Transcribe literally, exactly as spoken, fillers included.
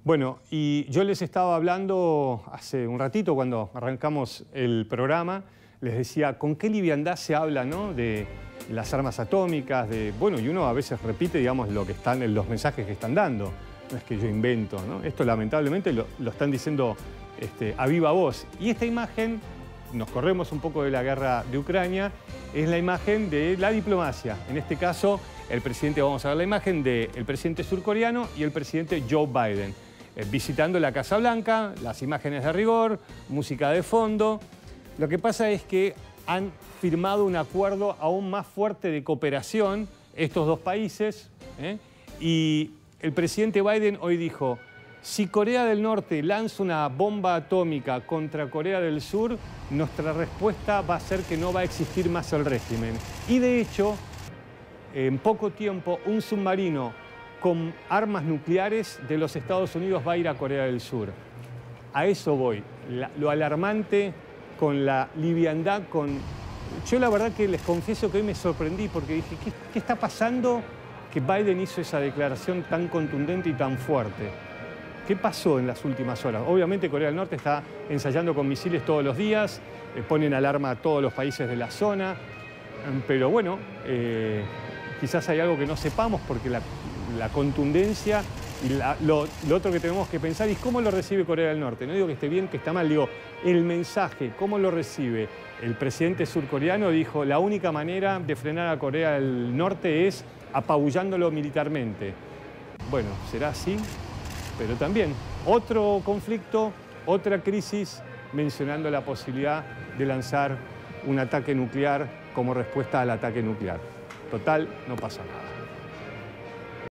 Bueno, y yo les estaba hablando hace un ratito cuando arrancamos el programa, les decía con qué liviandad se habla, ¿no?, de las armas atómicas, de, bueno, y uno a veces repite, digamos, lo que están en los mensajes que están dando. No es que yo invento, ¿no? Esto lamentablemente lo, lo están diciendo este, a viva voz. Y esta imagen, nos corremos un poco de la guerra de Ucrania, es la imagen de la diplomacia. En este caso, el presidente, vamos a ver la imagen del presidente surcoreano y el presidente Joe Biden, eh, visitando la Casa Blanca, las imágenes de rigor, música de fondo. Lo que pasa es que han firmado un acuerdo aún más fuerte de cooperación, estos dos países, ¿eh? Y el presidente Biden hoy dijo, si Corea del Norte lanza una bomba atómica contra Corea del Sur, nuestra respuesta va a ser que no va a existir más el régimen. Y de hecho, en poco tiempo, un submarino con armas nucleares de los Estados Unidos va a ir a Corea del Sur. A eso voy, la, lo alarmante con la liviandad, con... Yo la verdad que les confieso que hoy me sorprendí porque dije, ¿qué, qué está pasando que Biden hizo esa declaración tan contundente y tan fuerte? ¿Qué pasó en las últimas horas? Obviamente Corea del Norte está ensayando con misiles todos los días, eh, ponen alarma a todos los países de la zona, eh, pero bueno, eh, quizás hay algo que no sepamos porque la, la contundencia y la, lo, lo otro que tenemos que pensar es cómo lo recibe Corea del Norte. No digo que esté bien, que está mal, digo, el mensaje, cómo lo recibe. El presidente surcoreano dijo, la única manera de frenar a Corea del Norte es apabullándolo militarmente. Bueno, será así, pero también otro conflicto, otra crisis, mencionando la posibilidad de lanzar un ataque nuclear como respuesta al ataque nuclear. Total, no pasa nada.